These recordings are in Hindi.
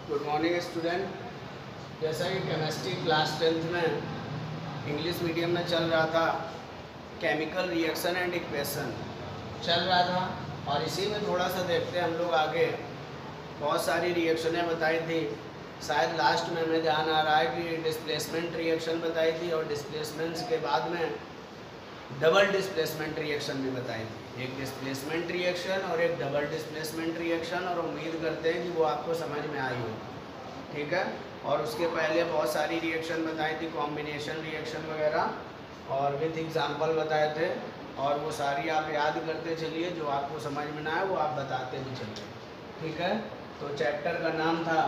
Good morning student. जैसा कि केमिस्ट्री क्लास 10th में इंग्लिश मीडियम में चल रहा था, केमिकल रिएक्शन एंड इक्वेशन चल रहा था, और इसी में थोड़ा सा देखते हैं हम लोग आगे। बहुत सारी रिएक्शनें बताई थी, शायद लास्ट में हमें ध्यान आ रहा है कि डिस्प्लेसमेंट रिएक्शन बताई थी, और डिस्प्लेसमेंट्स के बाद में डबल डिस्प्लेसमेंट रिएक्शन भी बताई थी। एक डिस्प्लेसमेंट रिएक्शन और एक डबल डिस्प्लेसमेंट रिएक्शन, और उम्मीद करते हैं कि वो आपको समझ में आई हो। ठीक है। और उसके पहले बहुत सारी रिएक्शन बताई थी, कॉम्बिनेशन रिएक्शन वगैरह, और विथ एग्जांपल बताए थे, और वो सारी आप याद करते चलिए, जो आपको समझ में ना आए वो आप बताते भी चलिए। ठीक है। तो चैप्टर का नाम था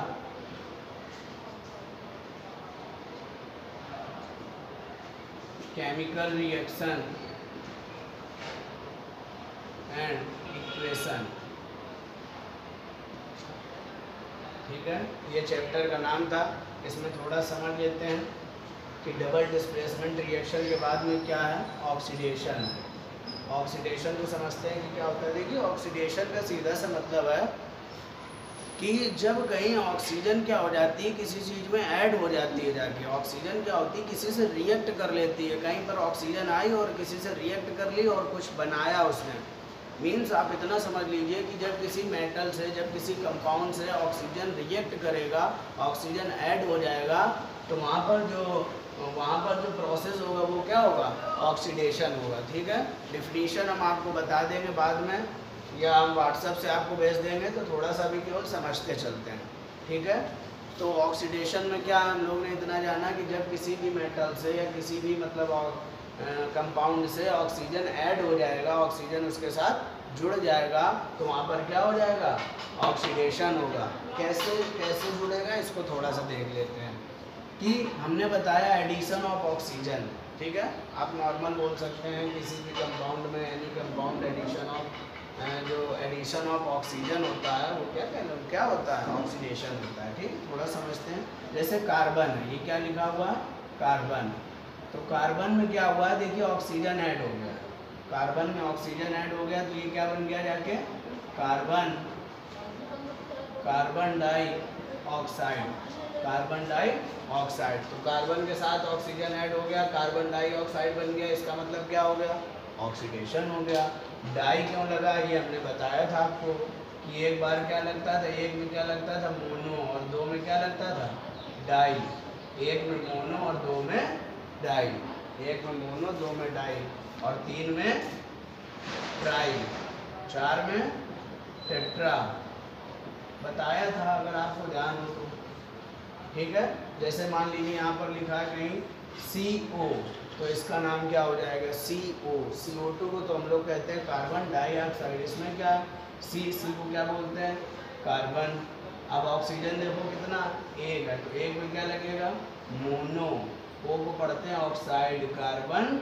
केमिकल रिएक्शन एंड इक्वेशन। ठीक है, ये चैप्टर का नाम था। इसमें थोड़ा समझ लेते हैं कि डबल डिस्प्लेसमेंट रिएक्शन के बाद में क्या है, ऑक्सीडेशन। ऑक्सीडेशन को समझते हैं कि क्या होता है। देखिए, ऑक्सीडेशन का सीधा सा मतलब है कि जब कहीं ऑक्सीजन क्या हो जाती है, किसी चीज़ में ऐड हो जाती है जाके। ऑक्सीजन क्या होती है, किसी से रिएक्ट कर लेती है। कहीं पर ऑक्सीजन आई और किसी से रिएक्ट कर ली और कुछ बनाया उसने। मीन्स आप इतना समझ लीजिए कि जब किसी मेटल से, जब किसी कंपाउंड से ऑक्सीजन रिएक्ट करेगा, ऑक्सीजन ऐड हो जाएगा, तो वहाँ पर जो प्रोसेस होगा वो क्या होगा, ऑक्सीडेशन होगा। ठीक है। डिफिनीशन हम आपको बता देंगे बाद में, या हम व्हाट्सएप से आपको भेज देंगे, तो थोड़ा सा भी केवल समझते चलते हैं। ठीक है। तो ऑक्सीडेशन में क्या, हम लोग ने इतना जाना कि जब किसी भी मेटल से या किसी भी मतलब कंपाउंड से ऑक्सीजन ऐड हो जाएगा, ऑक्सीजन उसके साथ जुड़ जाएगा, तो वहाँ पर क्या हो जाएगा, ऑक्सीडेशन होगा। कैसे कैसे जुड़ेगा, इसको थोड़ा सा देख लेते हैं। कि हमने बताया एडिशन ऑफ ऑक्सीजन। ठीक है। आप नॉर्मल बोल सकते हैं किसी भी कंपाउंड में, एनी कंपाउंड एडिशन ऑफ जो एडिशन ऑफ ऑक्सीजन होता है वो क्या होता है, ऑक्सीडेशन होता है। ठीक, थोड़ा समझते हैं। जैसे कार्बन है, ये क्या लिखा हुआ है, कार्बन। तो कार्बन में क्या हुआ है, देखिए ऑक्सीजन ऐड हो गया। कार्बन में ऑक्सीजन ऐड हो गया, तो ये क्या बन गया जाके, carbon dioxide. Carbon dioxide. तो कार्बन के साथ ऑक्सीजन ऐड हो गया, कार्बन डाई ऑक्साइड बन गया। इसका मतलब क्या हो गया, ऑक्सीडेशन हो गया। डाई क्यों लगा, ये हमने बताया था आपको कि एक बार क्या लगता था, एक में क्या लगता था, मोनो, और दो में क्या लगता था, डाई। एक में मोनो और दो में डाई, एक में मोनो, दो में डाई, और तीन में ट्राई, चार में टेट्रा। बताया था अगर आपको ध्यान हो तो। ठीक है। जैसे मान लीजिए यहाँ पर लिखा है कहीं CO, तो इसका नाम क्या हो जाएगा, CO। CO2 को तो हम लोग कहते हैं कार्बन डाइऑक्साइड। इसमें क्या है, C को क्या बोलते हैं, कार्बन। अब ऑक्सीजन देखो कितना, एक है, तो एक में क्या लगेगा, मोनो। O को पढ़ते हैं oxide, carbon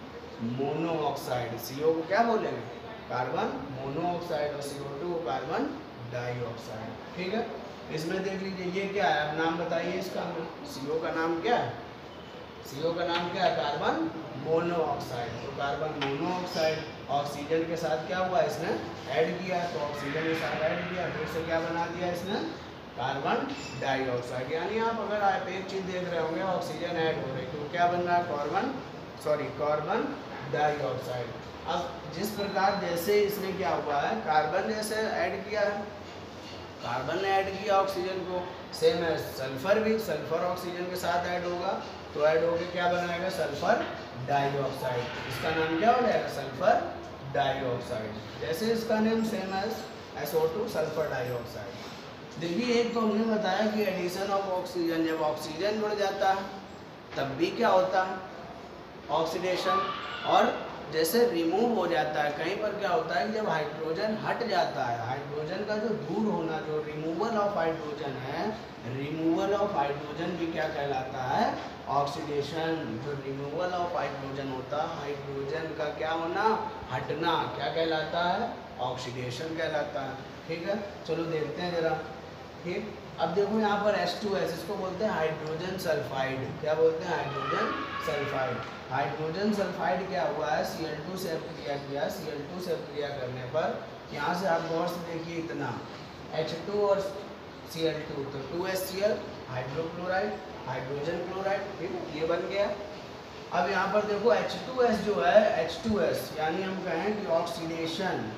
monoxide. CO को क्या बोलेंगे, कार्बन मोनो ऑक्साइड, और CO2 को कार्बन डाइऑक्साइड। ठीक है। इसमें देख लीजिए ये क्या है, अब नाम बताइए इसका। CO का नाम क्या है, CO का नाम क्या है, कार्बन मोनोऑक्साइड। तो कार्बन मोनोऑक्साइड ऑक्सीजन के साथ क्या हुआ, इसने ऐड किया, तो ऑक्सीजन के साथ ऐड किया, फिर से क्या बना दिया इसने, कार्बन डाइऑक्साइड। यानी अगर आप एक चीज़ देख रहे होंगे, ऑक्सीजन ऐड हो रही, तो क्या बन रहा है, कार्बन डाइऑक्साइड। अब जिस प्रकार जैसे इसने क्या हुआ है, कार्बन जैसे ऐड किया है, कार्बन ने ऐड किया ऑक्सीजन को, सेम है सल्फर भी, सल्फर ऑक्सीजन के साथ ऐड होगा, तो ऐड होकर क्या बनाएगा, सल्फर डाइऑक्साइड। इसका नाम क्या हो जाएगा, सल्फर डाइऑक्साइड। जैसे इसका name same as SO2, sulphur dioxide. देखिए, एक तो हमने बताया कि एडिशन ऑफ ऑक्सीजन, जब ऑक्सीजन जुड़ जाता है तब भी क्या होता है, ऑक्सीडेशन। और जैसे रिमूव हो जाता है, कहीं पर क्या होता है, जब हाइड्रोजन हट जाता है, हाइड्रोजन का जो दूर होना, जो रिमूवल ऑफ हाइड्रोजन है, रिमूवल ऑफ हाइड्रोजन भी क्या कहलाता है, ऑक्सीडेशन। जो रिमूवल ऑफ हाइड्रोजन होता है, हाइड्रोजन का क्या होना, हटना, क्या कहलाता है, ऑक्सीडेशन कहलाता है। ठीक है। चलो देखते हैं जरा। ठीक, अब देखो यहाँ पर H2S, इसको बोलते हैं हाइड्रोजन सल्फाइड। क्या बोलते हैं, हाइड्रोजन सल्फाइड। हाइड्रोजन सल्फाइड क्या हुआ है, Cl2 से क्रिया किया, Cl2 से क्रिया करने पर यहाँ से आप गौर से देखिए, इतना H2 और Cl2 तो 2HCl हाइड्रोक्लोराइड, हाइड्रोजन क्लोराइड, ठीक है, ये बन गया। अब यहाँ पर देखो H2S जो है, H2S यानी हम कहें कि ऑक्सीडेशन,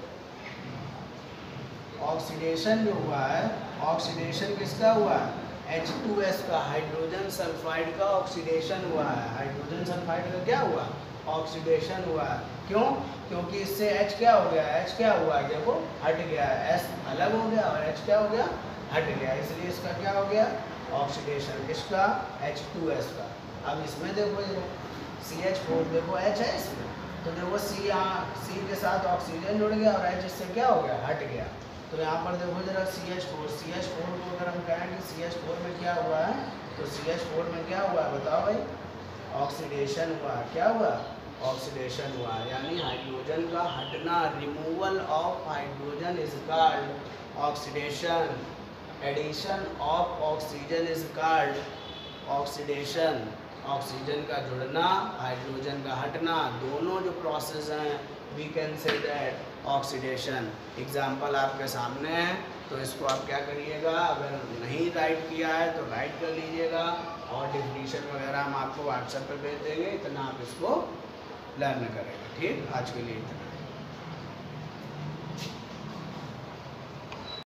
ऑक्सीडेशन जो हुआ है, ऑक्सीडेशन किसका हुआ है? H2S का, हाइड्रोजन सल्फाइड का ऑक्सीडेशन हुआ है। हाइड्रोजन सल्फाइड का क्या हुआ? ऑक्सीडेशन हुआ है। क्यों? क्योंकि इससे H क्या हो गया? H क्या हुआ है? देखो हट गया है, S अलग हो गया और H क्या हो गया? हट गया, इसलिए इसका क्या हो गया? ऑक्सीडेशन। किसका? H2S का। अब इसमें देखो CH4, देखो H है इसमें, तो देखो C यहाँ C के साथ ऑक्सीजन जुड़ गया और H इससे क्या हो गया? हट गया। तो यहाँ पर देखो जरा CH4 को अगर हम कहें कि CH4 में क्या हुआ है, तो CH4 में क्या हुआ है बताओ भाई? ऑक्सीडेशन हुआ। क्या हुआ? ऑक्सीडेशन हुआ, यानी हाइड्रोजन का हटना, removal of hydrogen is called oxidation, addition of oxygen is called oxidation. Oxygen का जुड़ना, हाइड्रोजन का हटना, दोनों जो प्रोसेस हैं we can say that oxidation. Example आपके सामने है, तो इसको आप क्या करिएगा, अगर नहीं राइट किया है तो राइट कर लीजिएगा, और डिफिनीशन वगैरह हम आपको व्हाट्सएप पे भेज देंगे, इतना आप इसको लर्न करेंगे। ठीक, आज के लिए इतना।